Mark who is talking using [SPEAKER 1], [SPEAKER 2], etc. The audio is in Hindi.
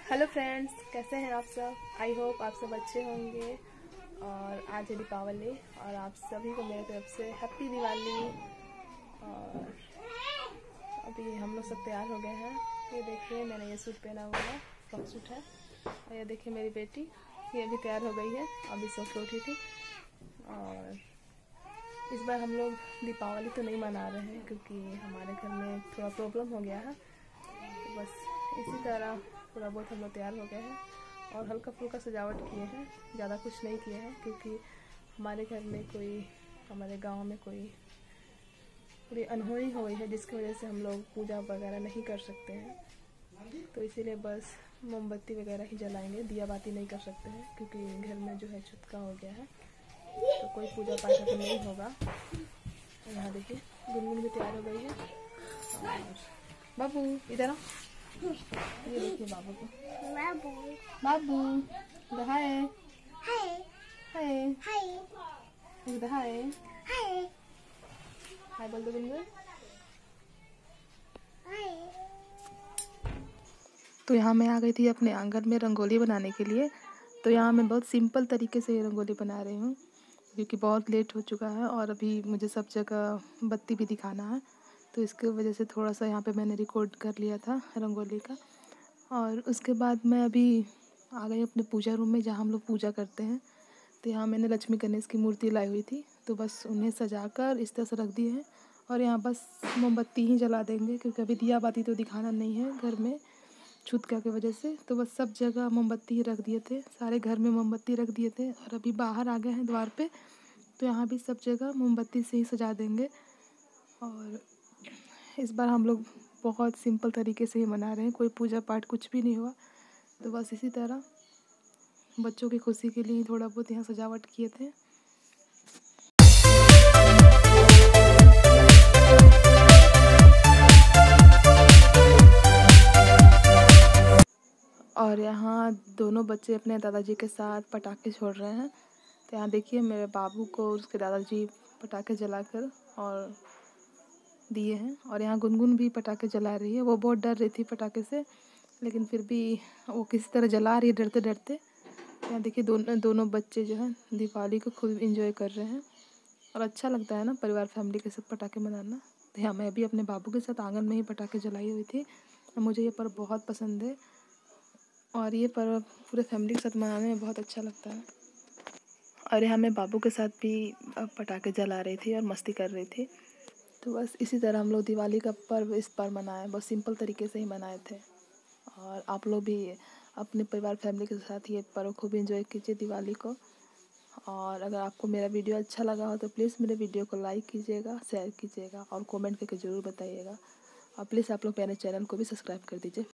[SPEAKER 1] हेलो फ्रेंड्स, कैसे हैं आप सब। आई होप आप सब अच्छे होंगे। और आज है दीपावली और आप सभी को मेरे तरफ से हैप्पी दिवाली। और अभी हम लोग सब तैयार हो गए हैं। ये देखिए, मैंने ये सूट पहना हुआ है, फ्रॉक सूट है। और ये देखिए मेरी बेटी, ये भी तैयार हो गई है, अभी सो के उठी थी। और इस बार हम लोग दीपावली तो नहीं मना रहे हैं क्योंकि हमारे घर में थोड़ा प्रॉब्लम हो गया है। तो बस इसी तरह थोड़ा बहुत हम लोग तैयार हो गए हैं और हल्का फुल्का सजावट किए हैं, ज़्यादा कुछ नहीं किए हैं क्योंकि हमारे घर में हमारे गांव में पूरी अनहोनी हो गई है जिसकी वजह से हम लोग पूजा वगैरह नहीं कर सकते हैं। तो इसीलिए बस मोमबत्ती वगैरह ही जलाएंगे, दिया बाती नहीं कर सकते हैं क्योंकि घर में जो है छुतका हो गया है, तो कोई पूजा पाठ अभी नहीं होगा। यहाँ देखिए गुनगुन भी तैयार हो गई है। और बाबू इधर आओ, ये देखिए बाबू को। बाबू हाय हाय हाय हाय हाय बोल दो गुनगुन। तो यहाँ मैं आ गई थी अपने आंगन में रंगोली बनाने के लिए। तो यहाँ मैं बहुत सिंपल तरीके से रंगोली बना रही हूँ क्योंकि बहुत लेट हो चुका है और अभी मुझे सब जगह बत्ती भी दिखाना है। तो इसकी वजह से थोड़ा सा यहाँ पे मैंने रिकॉर्ड कर लिया था रंगोली का। और उसके बाद मैं अभी आ गई अपने पूजा रूम में जहाँ हम लोग पूजा करते हैं। तो यहाँ मैंने लक्ष्मी गणेश की मूर्ति लाई हुई थी, तो बस उन्हें सजाकर इस तरह से रख दिए हैं। और यहाँ बस मोमबत्ती ही जला देंगे क्योंकि अभी दिया बाती तो दिखाना नहीं है घर में छूतका की वजह से। तो बस सब जगह मोमबत्ती ही रख दिए थे, सारे घर में मोमबत्ती रख दिए थे। और अभी बाहर आ गए हैं द्वार पे, तो यहाँ भी सब जगह मोमबत्ती से ही सजा देंगे। और इस बार हम लोग बहुत सिंपल तरीके से ही मना रहे हैं, कोई पूजा पाठ कुछ भी नहीं हुआ। तो बस इसी तरह बच्चों की खुशी के लिए थोड़ा बहुत यहाँ सजावट किए थे। और यहाँ दोनों बच्चे अपने दादाजी के साथ पटाखे छोड़ रहे हैं। तो यहाँ देखिए मेरे बाबू को उसके दादाजी पटाखे जलाकर और दिए हैं। और यहाँ गुनगुन भी पटाखे जला रही है, वो बहुत डर रही थी पटाखे से, लेकिन फिर भी वो किसी तरह जला रही है डरते डरते। यहाँ देखिए दोनों बच्चे जो हैं दीपावली को खूब इंजॉय कर रहे हैं। और अच्छा लगता है ना परिवार फैमिली के साथ पटाखे मनाना। तो यहाँ मैं भी अपने बाबू के साथ आंगन में ही पटाखे जलाई हुई थी। मुझे ये पर्व बहुत पसंद है और ये पर्व पूरे फैमिली के साथ मनाने में बहुत अच्छा लगता है। और यहाँ मैं बाबू के साथ भी पटाखे जला रही थी और मस्ती कर रही थी। तो बस इसी तरह हम लोग दिवाली का पर्व इस बार मनाए, बहुत सिंपल तरीके से ही मनाए थे। और आप लोग भी अपने परिवार फैमिली के साथ ये पर्व खूब एंजॉय कीजिए दिवाली को। और अगर आपको मेरा वीडियो अच्छा लगा हो तो प्लीज़ मेरे वीडियो को लाइक कीजिएगा, शेयर कीजिएगा और कमेंट करके ज़रूर बताइएगा। और प्लीज़ आप लोग मेरे चैनल को भी सब्सक्राइब कर दीजिए।